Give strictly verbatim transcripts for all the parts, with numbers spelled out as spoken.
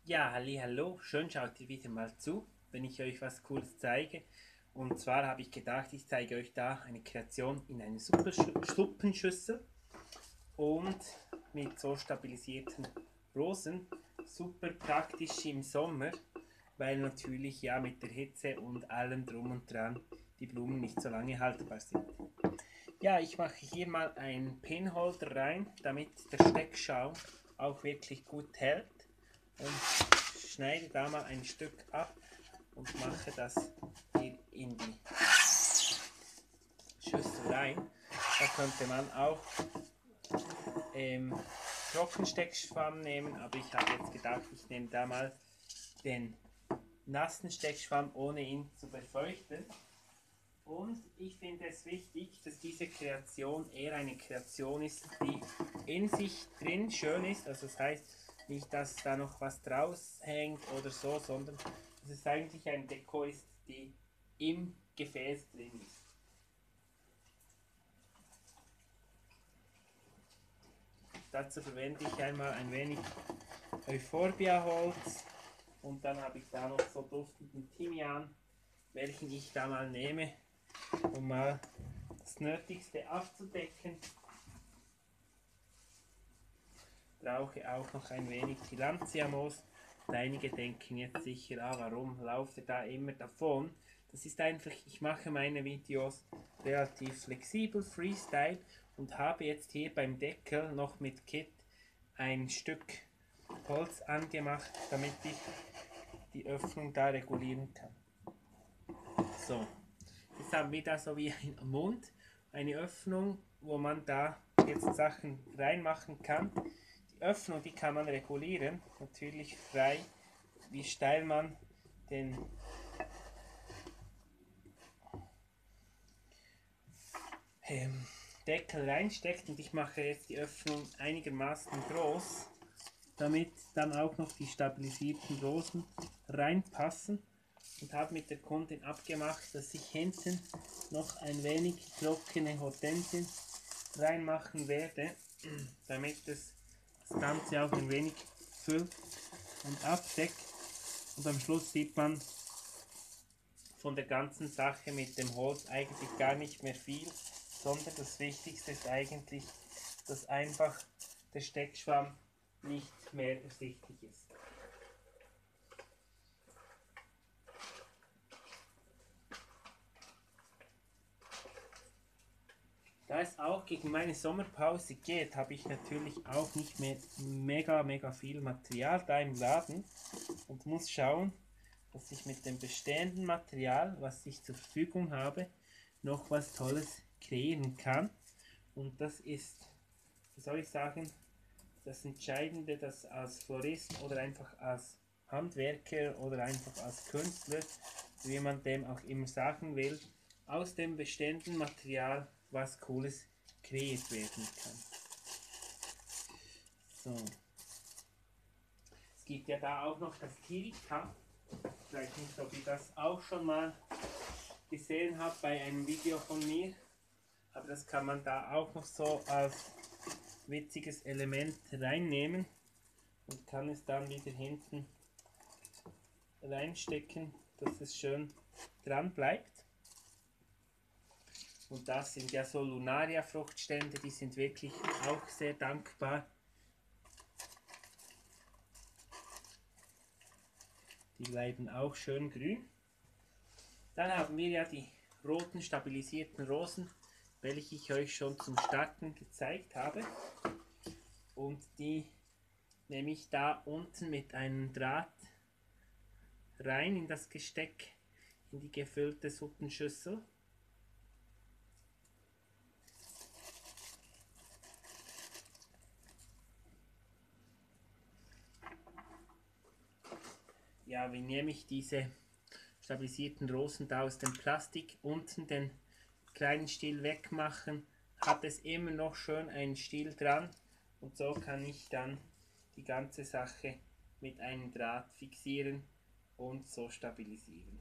Ja, hallo, schön schaut ihr wieder mal zu, wenn ich euch was Cooles zeige. Und zwar habe ich gedacht, ich zeige euch da eine Kreation in einer Suppenschü- Suppenschüssel und mit so stabilisierten Rosen. Super praktisch im Sommer, weil natürlich ja mit der Hitze und allem drum und dran die Blumen nicht so lange haltbar sind. Ja, ich mache hier mal einen Pinholder rein, damit der Steckschaum auch wirklich gut hält. Und schneide da mal ein Stück ab und mache das hier in die Schüssel rein. Da könnte man auch ähm, Trockensteckschwamm nehmen, aber ich habe jetzt gedacht, ich nehme da mal den nassen Steckschwamm, ohne ihn zu befeuchten. Und ich finde es wichtig, dass diese Kreation eher eine Kreation ist, die in sich drin schön ist. Also das heißt nicht, dass da noch was draus hängt oder so, sondern dass es eigentlich ein Deko ist, die im Gefäß drin ist. Dazu verwende ich einmal ein wenig Euphorbia-Holz und dann habe ich da noch so duftenden Thymian, welchen ich da mal nehme, um mal das Nötigste abzudecken. Brauche auch noch ein wenig Tillandsia-Moos. Und einige denken jetzt sicher, ah, warum lauft er da immer davon? Das ist einfach, ich mache meine Videos relativ flexibel, Freestyle, und habe jetzt hier beim Deckel noch mit Kit ein Stück Holz angemacht, damit ich die Öffnung da regulieren kann. So, jetzt haben wir da so wie ein Mund, eine Öffnung, wo man da jetzt Sachen reinmachen kann. Die Öffnung, die kann man regulieren, natürlich frei, wie steil man den ähm, Deckel reinsteckt, und ich mache jetzt die Öffnung einigermaßen groß, damit dann auch noch die stabilisierten Rosen reinpassen, und habe mit der Kundin abgemacht, dass ich hinten noch ein wenig trockene Hortensien reinmachen werde, damit es das Ganze auch ein wenig füllt und abdeckt, und am Schluss sieht man von der ganzen Sache mit dem Holz eigentlich gar nicht mehr viel, sondern das Wichtigste ist eigentlich, dass einfach der Steckschwamm nicht mehr ersichtlich ist. Da es auch gegen meine Sommerpause geht, habe ich natürlich auch nicht mehr mega, mega viel Material da im Laden und muss schauen, dass ich mit dem bestehenden Material, was ich zur Verfügung habe, noch was Tolles kreieren kann. Und das ist, wie soll ich sagen, das Entscheidende, dass als Florist oder einfach als Handwerker oder einfach als Künstler, wie man dem auch immer sagen will, aus dem bestehenden Material was Cooles kreiert werden kann. So. Es gibt ja da auch noch das Kirika. Ich weiß nicht, ob ihr das auch schon mal gesehen habt bei einem Video von mir. Aber das kann man da auch noch so als witziges Element reinnehmen und kann es dann wieder hinten reinstecken, dass es schön dran bleibt. Und das sind ja so Lunaria-Fruchtstände, die sind wirklich auch sehr dankbar. Die bleiben auch schön grün. Dann haben wir ja die roten stabilisierten Rosen, welche ich euch schon zum Starten gezeigt habe. Und die nehme ich da unten mit einem Draht rein in das Gesteck, in die gefüllte Suppenschüssel. Ja, wie nehme ich diese stabilisierten Rosen da aus dem Plastik? Unten den kleinen Stiel wegmachen, hat es immer noch schön einen Stiel dran, und so kann ich dann die ganze Sache mit einem Draht fixieren und so stabilisieren.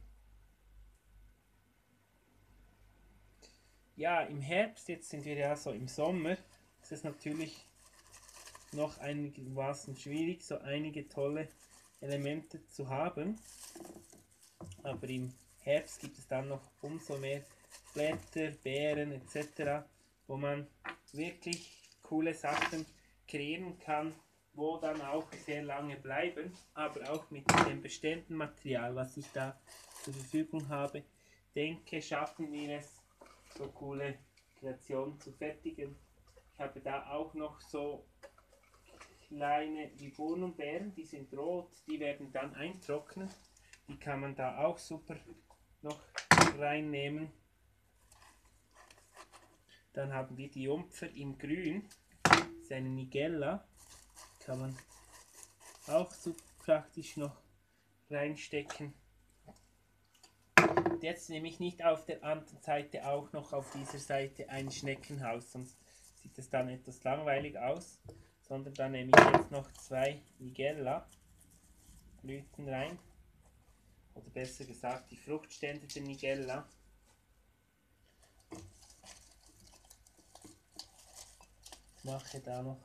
Ja, im Herbst, jetzt sind wir ja so im Sommer, ist es natürlich noch einigermaßen schwierig, so einige tolle Elemente zu haben. Aber im Herbst gibt es dann noch umso mehr Blätter, Beeren et cetera, wo man wirklich coole Sachen kreieren kann, wo dann auch sehr lange bleiben, aber auch mit dem bestehenden Material, was ich da zur Verfügung habe, denke, schaffen wir es, so coole Kreationen zu fertigen. Ich habe da auch noch so kleine Viburnumbeeren, die sind rot, die werden dann eintrocknen. Die kann man da auch super noch reinnehmen. Dann haben wir die Jumpfer im Grün, das ist eine Nigella, kann man auch super praktisch noch reinstecken. Und jetzt nehme ich nicht auf der anderen Seite auch noch auf dieser Seite ein Schneckenhaus, sonst sieht es dann etwas langweilig aus, sondern dann nehme ich jetzt noch zwei Nigella Blüten rein, oder besser gesagt die Fruchtstände der Nigella. Mache da noch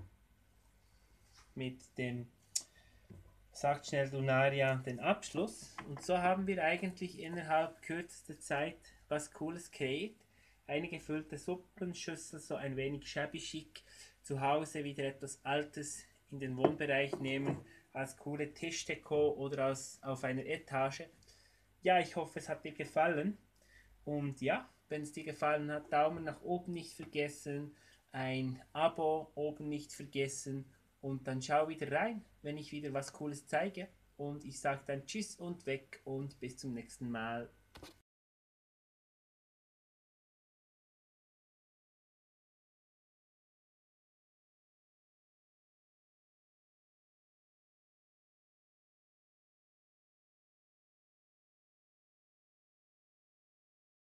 mit dem, sagt schnell Lunaria, den Abschluss. Und so haben wir eigentlich innerhalb kürzester Zeit was Cooles kreiert. Eine gefüllte Suppenschüssel, so ein wenig shabby chic. Zu Hause wieder etwas Altes in den Wohnbereich nehmen, als coole Tischdeko oder als, auf einer Etage. Ja, ich hoffe, es hat dir gefallen. Und ja, wenn es dir gefallen hat, Daumen nach oben nicht vergessen, ein Abo oben nicht vergessen und dann schau wieder rein, wenn ich wieder was Cooles zeige. Und ich sage dann Tschüss und weg und bis zum nächsten Mal.